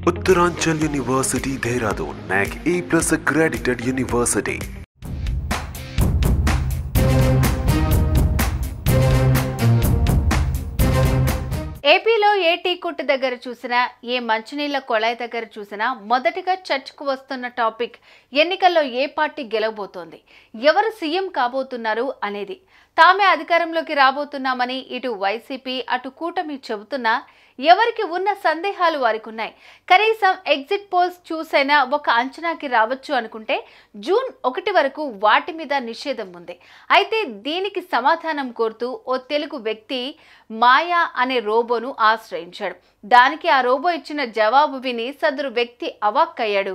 Uttaranchal University, Dehradun, NAC A+ accredited university. ఏపీలో ఏ tea కొట్టు దగ్గర చూసినా ఏ మంచినీళ్ళ కొళాయి దగ్గర చూసినా మొదటిగా చర్చకు వస్తున్న టాపిక్ ఎన్నికల్లో ఏ పార్టీ గెలవబోతోంది, ఎవరు సీఎం కాబోతున్నారు అనేది. తామే అధికారంలోకి రాబోతున్నామని ఇటు వైసీపీ అటు కూటమి చెబుతున్నా ఎవరికి ఉన్న సందేహాలు వారికి ఉన్నాయి. కనీసం ఎగ్జిట్ పోల్స్ చూసైనా ఒక అంచనాకి రావచ్చు అనుకుంటే జూన్ 1 వరకు వాటి మీద నిషేధం ఉంది. అయితే దీనికి సమాధానం కోరుతూ ఓ తెలుగు వ్యక్తి మాయా అనే రోబోను ఆశ్రయించాడు. దానికి ఆ రోబో ఇచ్చిన జవాబు విని సదరు వ్యక్తి అవాక్కయ్యాడు.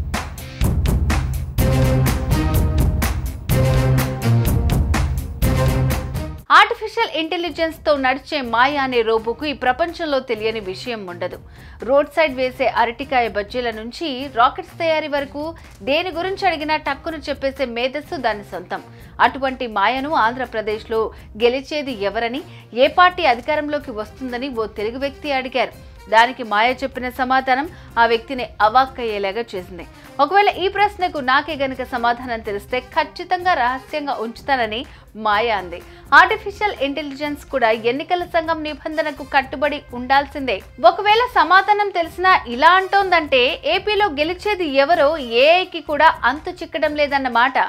ఆర్టిఫిషియల్ ఇంటెలిజెన్స్ తో నడిచే మాయా అనే రోబోకు ఈ ప్రపంచంలో తెలియని విషయం ఉండదు. రోడ్ సైడ్ వేసే అరటికాయ బజ్జీల నుంచి రాకెట్స్ తయారీ వరకు దేని గురించి అడిగినా టక్కును చెప్పేసే మేధస్సు దాని సొంతం. అటువంటి మాయను ఆంధ్రప్రదేశ్లో గెలిచేది ఎవరని, ఏ పార్టీ అధికారంలోకి వస్తుందని ఓ తెలుగు వ్యక్తి అడిగారు. దానికి మాయ చెప్పిన సమాధానం ఆ వ్యక్తిని అవాక్కయ్యేలాగా చేసింది. ఒకవేళ ఈ ప్రశ్నకు నాకే గనుక సమాధానం తెలిస్తే ఖచ్చితంగా రహస్యంగా ఉంచుతానని మాయ అంది. ఆర్టిఫిషియల్ ఇంటెలిజెన్స్ కూడా ఎన్నికల సంఘం నిబంధనకు కట్టుబడి ఉండాల్సిందే. ఒకవేళ సమాధానం తెలిసినా ఇలా అంటోందంటే ఏపీలో గెలిచేది ఎవరో ఏఐకి కూడా అంతు చిక్కడం లేదన్నమాట.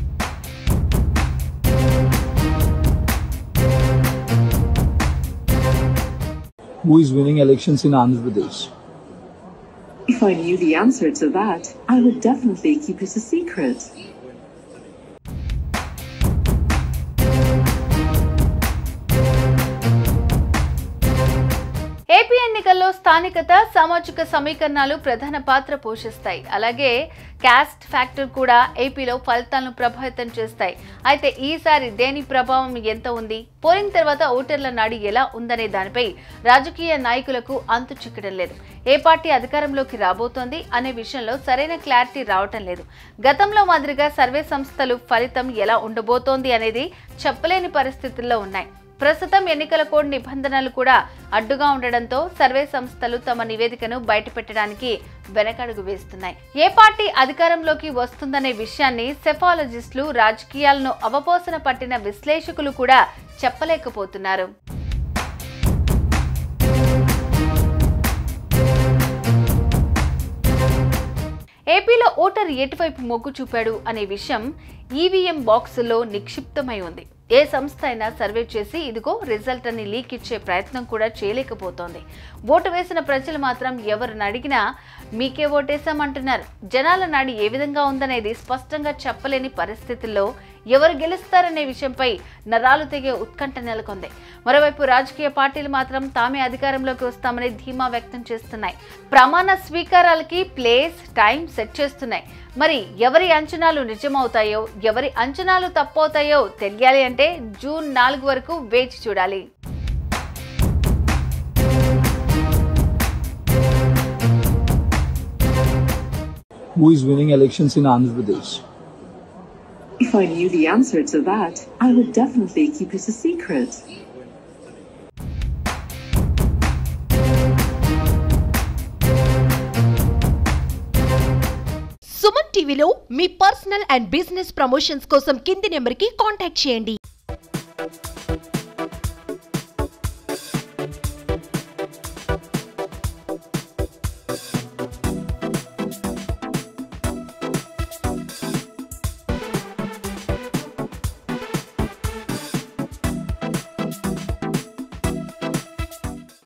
Who is winning elections in Andhra Pradesh? If I knew the answer to that, I would definitely keep it a secret. AP ఎన్నికల్లో స్థానికత, సామాజిక సమీకరణాలు ప్రధాన పాత్ర పోషిస్తాయి. అలాగే క్యాస్ట్ ఫ్యాక్టర్ కూడా ఏపీలో ఫలితాలను ప్రభావితం చేస్తాయి. అయితే ఈసారి దేని ప్రభావం ఎంత ఉంది, పోలింగ్ తర్వాత ఓటర్ల నాడి ఎలా ఉందనే దానిపై రాజకీయ నాయకులకు అంతు చిక్కడం లేదు. ఏ పార్టీ అధికారంలోకి రాబోతోంది అనే విషయంలో సరైన క్లారిటీ రావటం లేదు. గతంలో మాదిరిగా సర్వే సంస్థలు ఫలితం ఎలా ఉండబోతోంది అనేది చెప్పలేని పరిస్థితుల్లో ఉన్నాయి. ప్రస్తుతం ఎన్నికల కోడ్ నిబంధనలు కూడా అడ్డుగా ఉండడంతో సర్వే సంస్థలు తమ నివేదికను బయటపెట్టడానికి వెనకడుగు వేస్తున్నాయి. ఏ పార్టీ అధికారంలోకి వస్తుందనే విషయాన్ని సెఫాలజిస్టులు, రాజకీయాలను అవపోసన పట్టిన విశ్లేషకులు కూడా చెప్పలేకపోతున్నారు. ఏపీలో ఓటర్ ఎటువైపు మొగ్గు చూపాడు అనే విషయం ఈవీఎం బాక్సుల్లో నిక్షిప్తమై ఉంది. ఏ సంస్థ అయినా సర్వే చేసి ఇదిగో రిజల్ట్ అని లీక్ ఇచ్చే ప్రయత్నం కూడా చేయలేకపోతోంది. ఓటు వేసిన ప్రజలు మాత్రం ఎవరిని అడిగినా మీకే ఓటేసామంటున్నారు. జనాల నాడి ఏ విధంగా ఉందనేది స్పష్టంగా చెప్పలేని పరిస్థితుల్లో ఎవరు గెలుస్తారనే విషయంపై నరాలు తెగే ఉత్కంఠ నెలకొంది. మరోవైపు రాజకీయ పార్టీలు మాత్రం తామే అధికారంలోకి వస్తామని ధీమా వ్యక్తం చేస్తున్నాయి. ప్రమాణ స్వీకారాలకి ప్లేస్, టైం సెట్ చేస్తున్నాయి. మరి ఎవరి అంచనాలు నిజమవుతాయో, ఎవరి అంచనాలు తప్పవుతాయో తెలియాలి అంటే జూన్ 4 వరకు వేచి చూడాలి. Who is winning elections in Andhra Pradesh? If I knew the answer to that, I would definitely keep it a secret. Suman టీవీలో మీ పర్సనల్ అండ్ బిజినెస్ ప్రమోషన్స్ కోసం కింది నెంబర్కి కాంటాక్ట్ చేయండి.